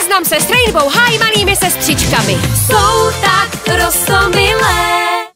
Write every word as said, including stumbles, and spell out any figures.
Seznam se s Rainbow High malými sestřičkami. Jsou tak